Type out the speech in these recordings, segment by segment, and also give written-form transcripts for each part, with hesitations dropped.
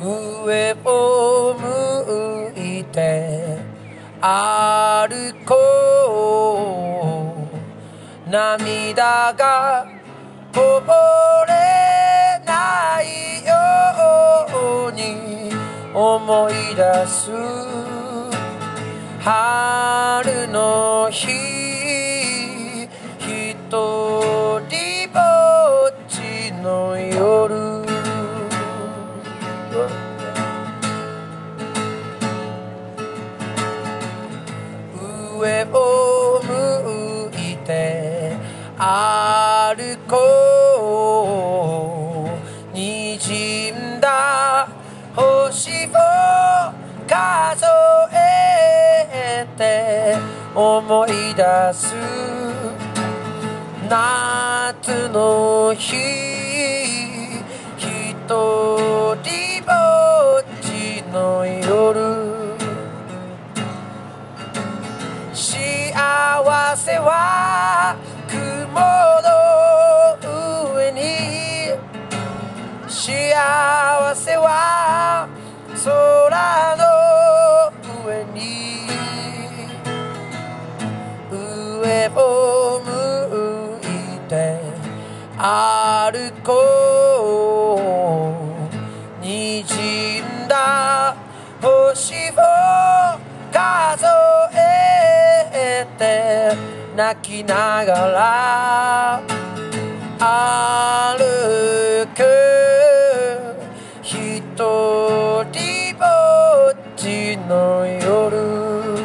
上を向いて歩こう。涙がこぼれないように思い出す。春の日、ひとりぼっちの夜。上を向いて歩こう。滲んだ星を数えて思い出す。夏の日、ひとりぼっちの夜。幸せは雲の上に、幸せは空の上に。上を向いて歩こう。滲んだ星を数えて泣きながら歩く。ひとりぼっちの夜。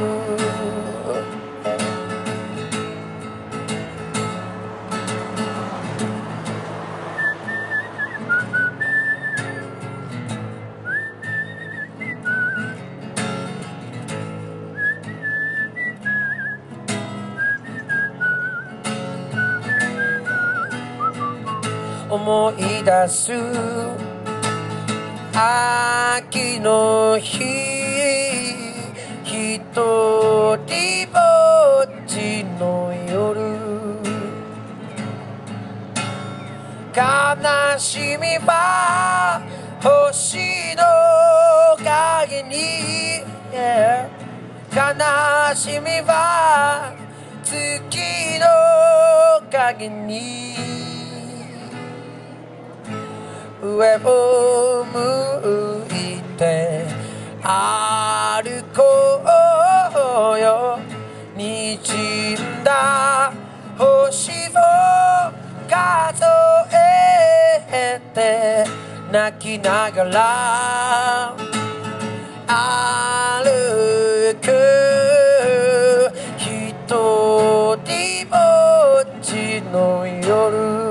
思い出す秋の日、ひとりぼっちの夜。悲しみは星の影に、悲しみは月の影に。上を向いて歩こうよ。滲んだ星を数えて泣きながら歩く。ひとりぼっちの夜。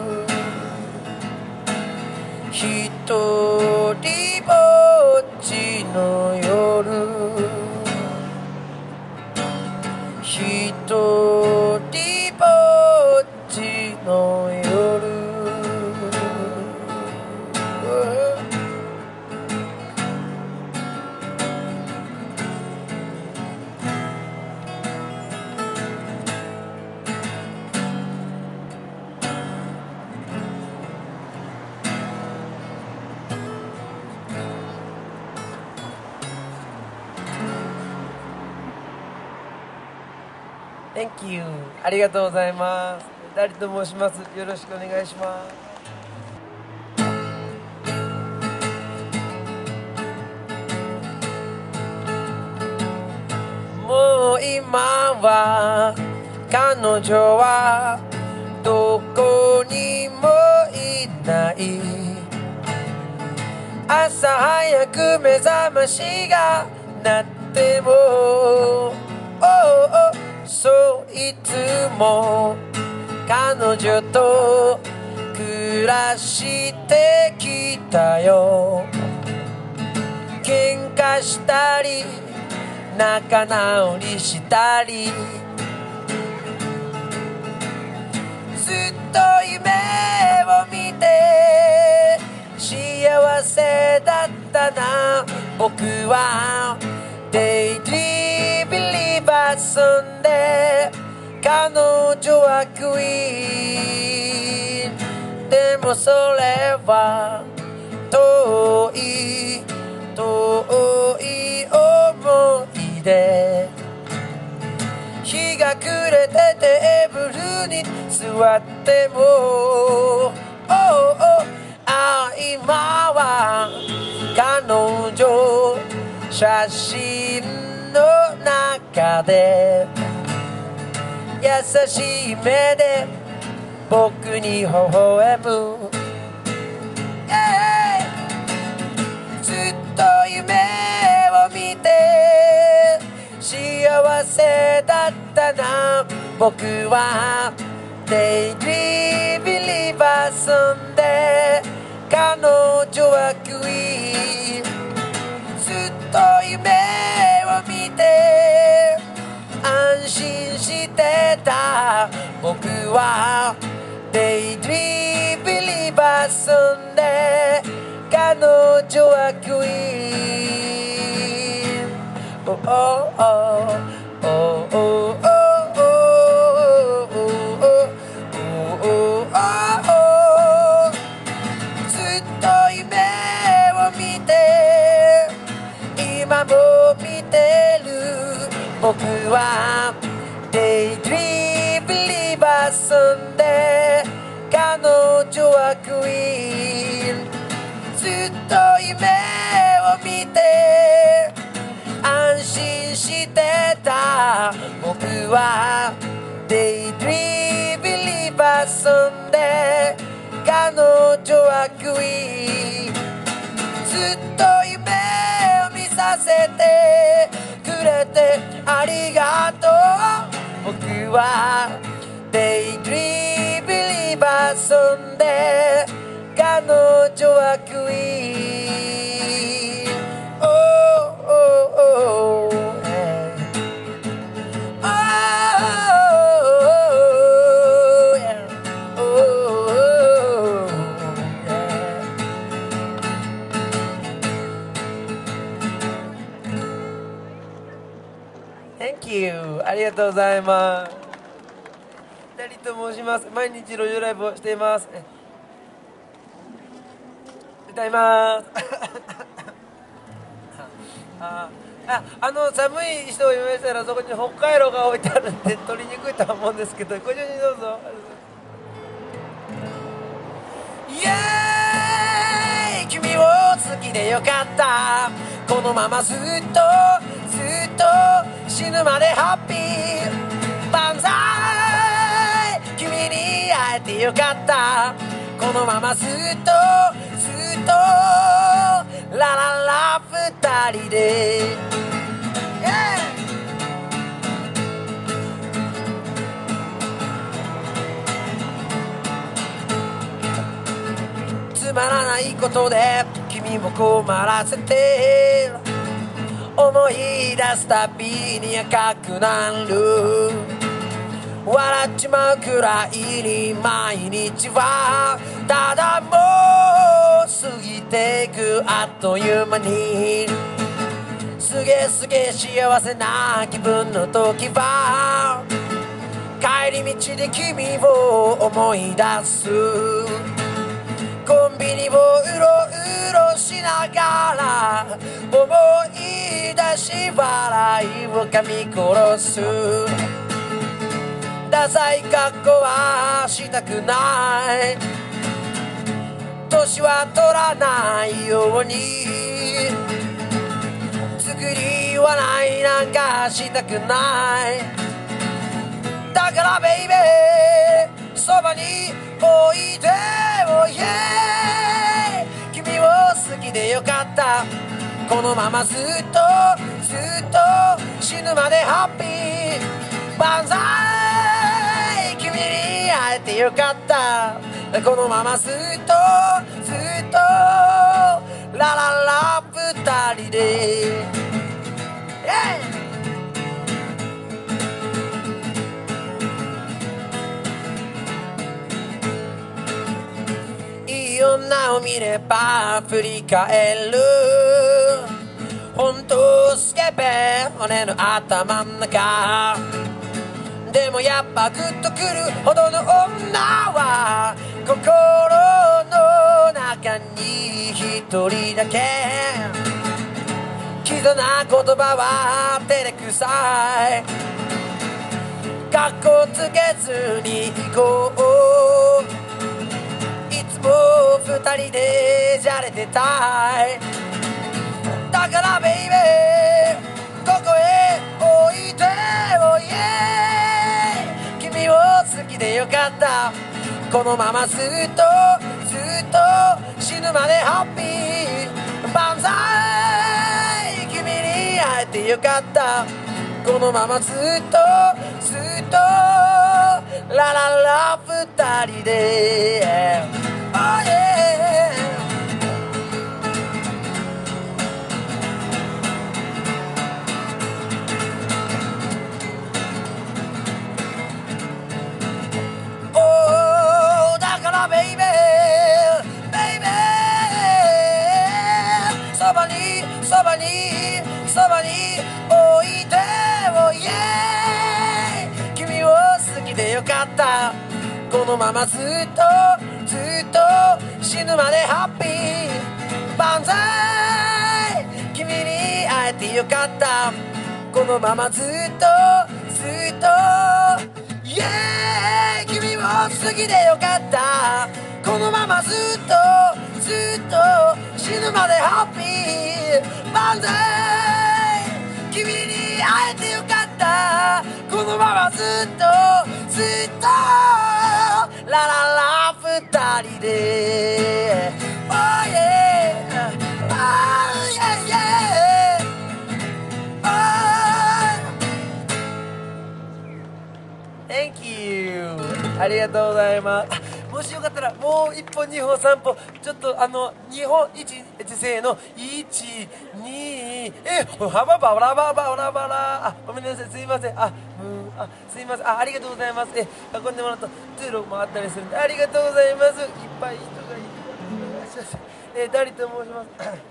ひとりぼっちの夜。ひとりぼっちの夜。Thank you。ありがとうございます。ダリと申します。よろしくお願いします。もう今は彼女はどこにもいない。朝早く目覚ましが鳴ってもそういつも彼女と暮らしてきたよ。喧嘩したり仲直りしたり、ずっと夢を見て幸せだったな。僕はデイリービリーバーソンで彼女はクイーン。でもそれは遠い遠い思い出日が暮れてテーブルに座っても、oh, oh, 今は彼女写真の中で優しい目で僕に微笑む、yeah、ずっと夢を見て幸せだったな僕はデイリービリバーソンで彼女はクイーンずっと夢を見て安心してた僕はデイリービリバーソンで彼女はクイーン、oh, oh, oh, oh, oh, oh.今も見てる僕はデイドリービリバーソンで彼女はクイーンずっと夢を見て安心してた僕はデイドリービリバーソンで彼女はクイーンずっと夢させてくれてありがとう僕はデイドリービリバーソンで彼女はクイーン、oh, oh, oh, yeah. Oh, yeah. Oh, yeah. Thank you ありがとうございます。ダリと申します。毎日路上ライブをしています。歌います寒い人をいましたらそこに北海道が置いてあるんで取りにくいとは思うんですけどご一緒にどうぞ。イエーイ君を好きでよかったこのままずっと死ぬまでハッピー万歳君に会えてよかったこのままずっとラララ二人で、yeah!つまらないことで君も困らせて思い出すたびに赤くなる笑っちまうくらいに毎日はただもう過ぎていくあっという間にすげえ幸せな気分の時は帰り道で君を思い出すコンビニをうろうろしながら思い出し笑いを噛み殺すダサい格好はしたくない年は取らないように作り笑いなんかしたくないだからベイベーそばにおいでおいで君を好きでよかったこのままずっと死ぬまでハッピー万歳君に会えてよかったこのままずっとラララ二人で、yeah!いい女を見れば振り返る本当スケベ骨の頭ん中でもやっぱグッとくるほどの女は心の中中に一人だけキザな言葉は照れくさいかっこつけずに行こういつも二人でじゃれてたいだからベイベーここへ置いておいで君を好きでよかったこのままずっとずっと死ぬまでハッピー万歳君に会えてよかったこのままずっとずっとラララ二人で、oh yeahだからベイベーベイベーそばにそばにそばに置いておいで君を好きでよかったこのままずっとずっと死ぬまでハッピー万歳君に会えてよかったこのままずっとずっとイエーイ君を好きでよかったこのままずっとずっと死ぬまでハッピー万歳君に会えてよかったこのままずっとずっとラララ二人で Oh yeah Oh yeah yeah Thank you ありがとうございますもしよかったらもう1歩2歩3歩ちょっと2歩1せーの12ババラババラバラごめんなさいすいませんすいませんありがとうございます運んでもらうと通路回ったりするんでありがとうございますいっぱい人がいるダリと申します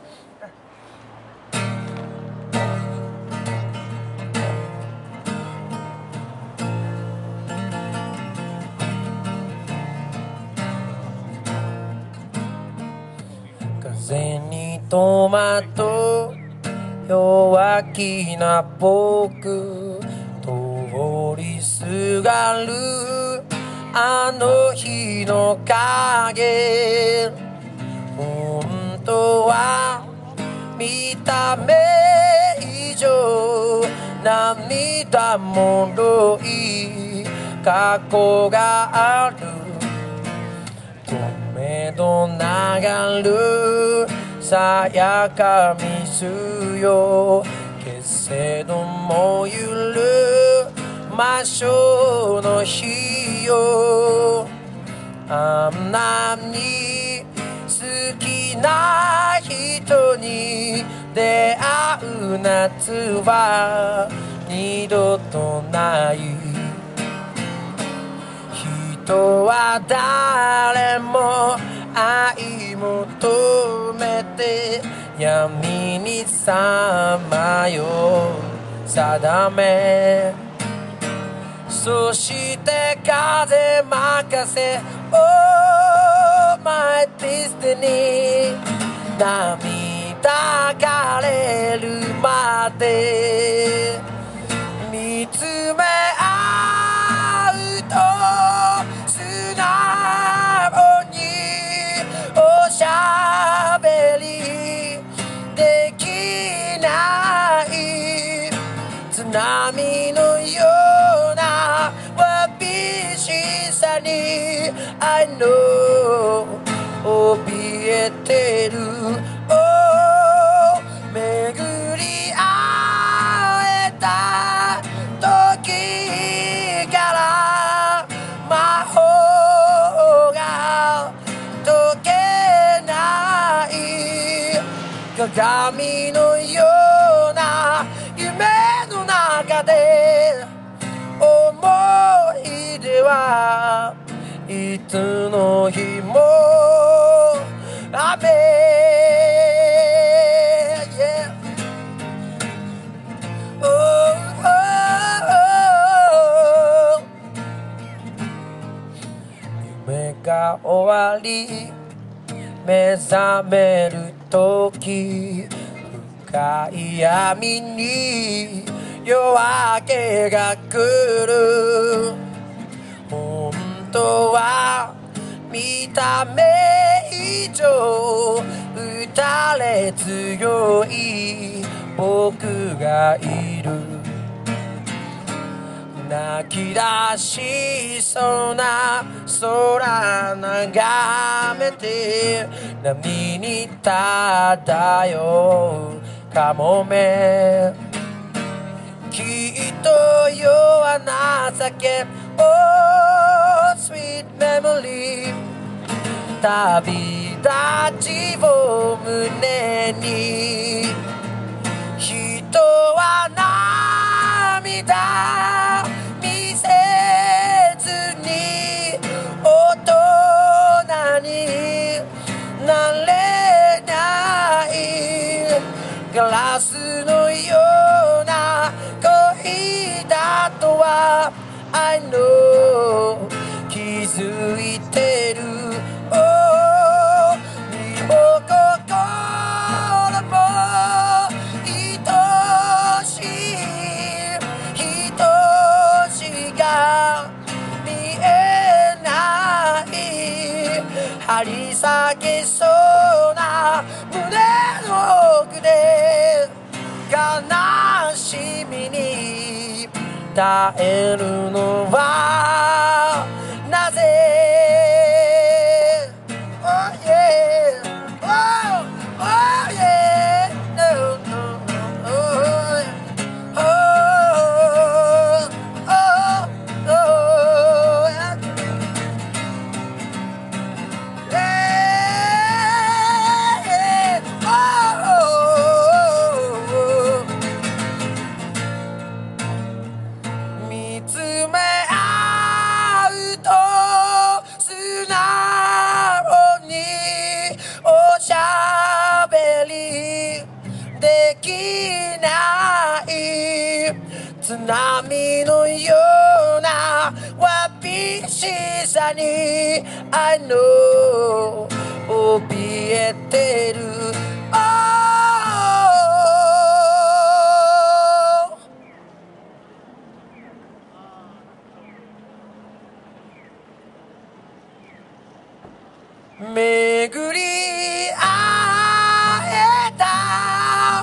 風にトマト弱気な僕通りすがるあの日の影本当は見た目以上涙もろい過去がある目の流るさやかミスよ消せどもゆる魔性の日よあんなに好きな人に出会う夏は二度とない人は誰も愛求めて闇にさまよ定めそして風任せ Oh my destiny 涙枯れるまで見つめ合うと素直におしゃべりできない津波のようなわびしさに I know 怯えてる、oh、巡り会えた時から魔法が解けない鏡のような夢の中で思い出はいつの日も雨、yeah. oh, oh, oh. 夢が終わり目覚める時深い闇に夜明けが来る本当は見た目以上打たれ強い僕がいる泣き出しそうな空眺めて波に漂うカモメきっと夜は情け Oh sweet memory 旅立ちを胸に人は涙見せずに大人になれないガラスのような恋だとは I know 気づいてる身も心も愛しい人しか見えない張り裂けそうな胸の奥で悲しみに耐えるのはなぜ Oh yeah Oh Oh yeah No No Oh Oh Oh Oh Yeah Oh 見つめ合うと素直におしゃべりできない津波のようなわびしさに I know 怯えてる巡り会えた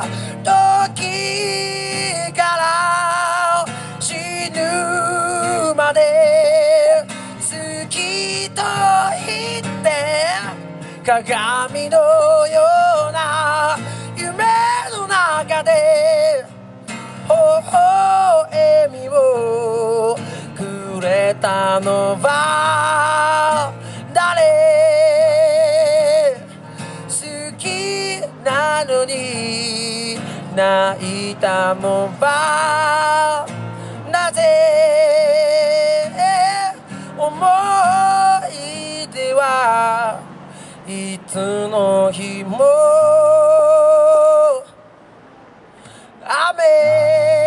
時から死ぬまで好きと言って鏡のような夢の中で微笑みをくれたのは誰好きなのに泣いたのはなぜ思い出はいつの日も雨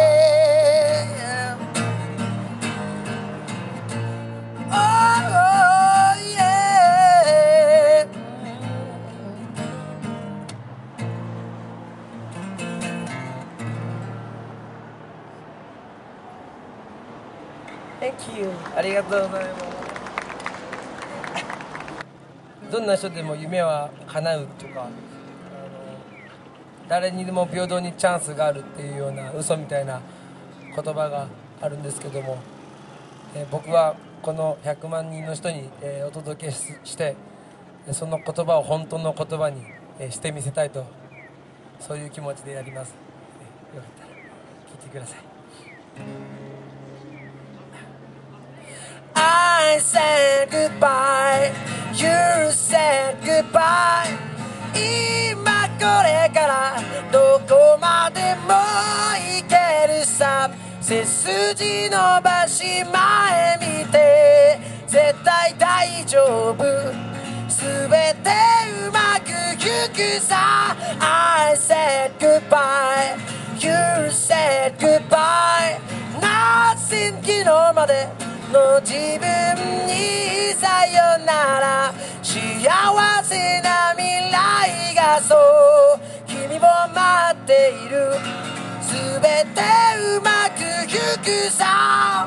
Thank you ありがとうございますどんな人でも夢は叶うとか誰にでも平等にチャンスがあるっていうような嘘みたいな言葉があるんですけども、僕はこの100万人の人に、お届けしてその言葉を本当の言葉に、してみせたいとそういう気持ちでやります、よかったら聞いてくださいI said goodbye You said goodbye 今これからどこまでも行けるさ背筋伸ばし前見て絶対大丈夫すべてうまくいくさ I said goodbye You said goodbye Nothing 昨日までの自分にさよなら幸せな未来がそう君を待っているすべてうまくいくさ、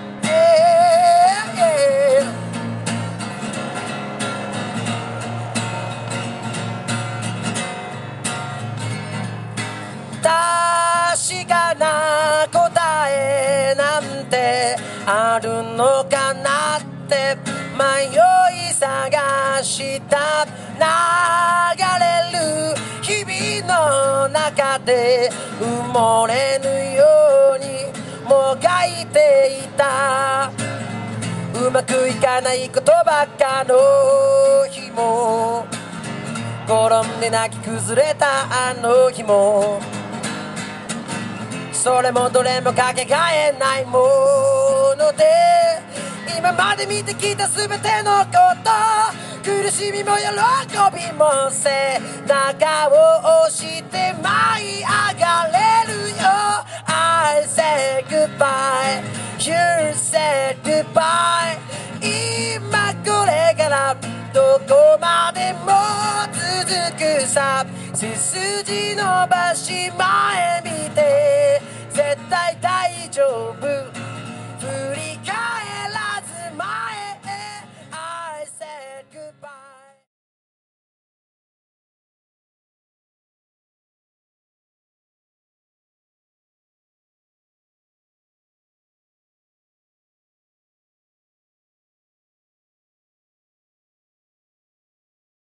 確かな答えなんてあるのかなって迷い探した流れる日々の中で埋もれぬようにもがいていたうまくいかないことばっかの日も転んで泣き崩れたあの日もそれもどれもかけがえないもので今まで見てきたすべてのこと苦しみも喜びも背中を押して舞い上がれるよ I say goodbye You say goodbye 今これからどこまでも続くさ背筋伸ばし前